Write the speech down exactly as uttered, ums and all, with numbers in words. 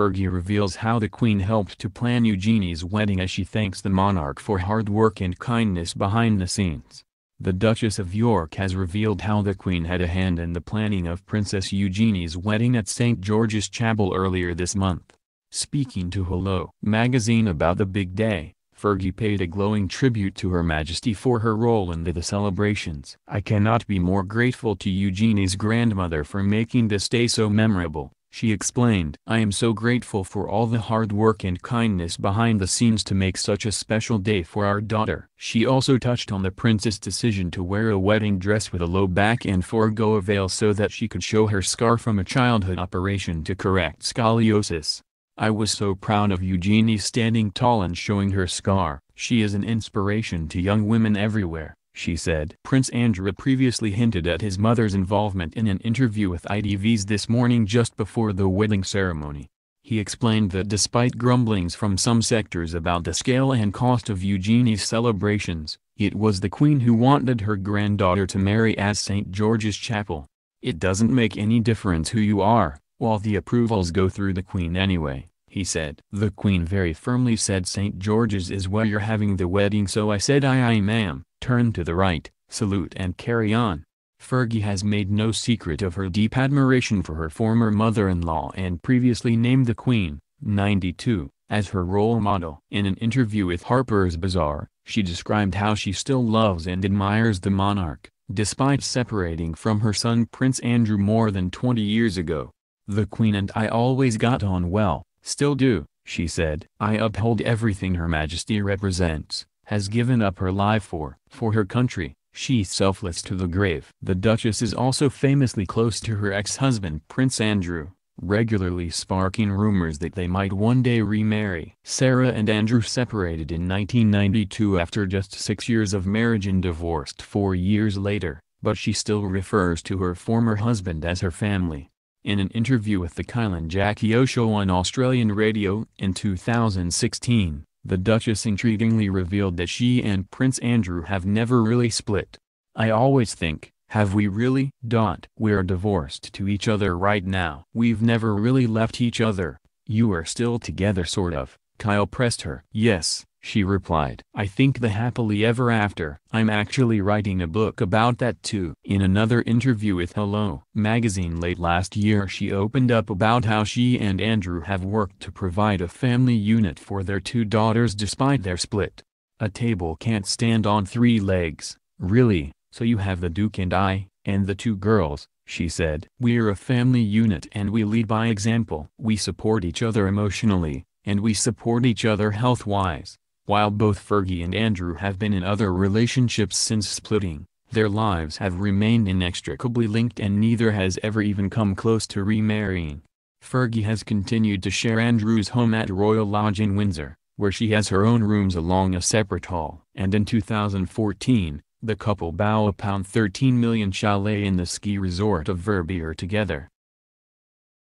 Fergie reveals how the Queen helped to plan Eugenie's wedding as she thanks the monarch for hard work and kindness behind the scenes. The Duchess of York has revealed how the Queen had a hand in the planning of Princess Eugenie's wedding at Saint George's Chapel earlier this month. Speaking to Hello magazine about the big day, Fergie paid a glowing tribute to Her Majesty for her role in the, the celebrations. "I cannot be more grateful to Eugenie's grandmother for making this day so memorable," she explained. "I am so grateful for all the hard work and kindness behind the scenes to make such a special day for our daughter." She also touched on the prince's decision to wear a wedding dress with a low back and forego a veil so that she could show her scar from a childhood operation to correct scoliosis. "I was so proud of Eugenie standing tall and showing her scar. She is an inspiration to young women everywhere," she said. Prince Andrew previously hinted at his mother's involvement in an interview with I T V's This Morning just before the wedding ceremony. He explained that despite grumblings from some sectors about the scale and cost of Eugenie's celebrations, it was the Queen who wanted her granddaughter to marry at Saint George's Chapel. "It doesn't make any difference who you are, while the approvals go through the Queen anyway," he said. The Queen very firmly said Saint George's is where you're having the wedding, so I said aye aye ma'am, turn to the right, salute and carry on. Fergie has made no secret of her deep admiration for her former mother-in-law and previously named the Queen, ninety-two, as her role model. In an interview with Harper's Bazaar, she described how she still loves and admires the monarch, despite separating from her son Prince Andrew more than twenty years ago. "The Queen and I always got on well, still do," she said. "I uphold everything Her Majesty represents, has given up her life for, for her country. She's selfless to the grave." The Duchess is also famously close to her ex-husband Prince Andrew, regularly sparking rumors that they might one day remarry. Sarah and Andrew separated in nineteen ninety-two after just six years of marriage and divorced four years later, but she still refers to her former husband as her family. In an interview with the Kyle and Jackie O Show on Australian radio in two thousand sixteen, the Duchess intriguingly revealed that she and Prince Andrew have never really split. "I always think, have we really? Dot. We're divorced to each other right now. We've never really left each other. You are still together sort of," Kyle pressed her. "Yes," she replied. "I think the happily ever after. I'm actually writing a book about that too." In another interview with Hello magazine late last year, she opened up about how she and Andrew have worked to provide a family unit for their two daughters despite their split. "A table can't stand on three legs, really, so you have the Duke and I, and the two girls," she said. "We're a family unit and we lead by example. We support each other emotionally, and we support each other health-wise." While both Fergie and Andrew have been in other relationships since splitting, their lives have remained inextricably linked and neither has ever even come close to remarrying. Fergie has continued to share Andrew's home at Royal Lodge in Windsor, where she has her own rooms along a separate hall. And in two thousand fourteen, the couple bought a thirteen million pound chalet in the ski resort of Verbier together.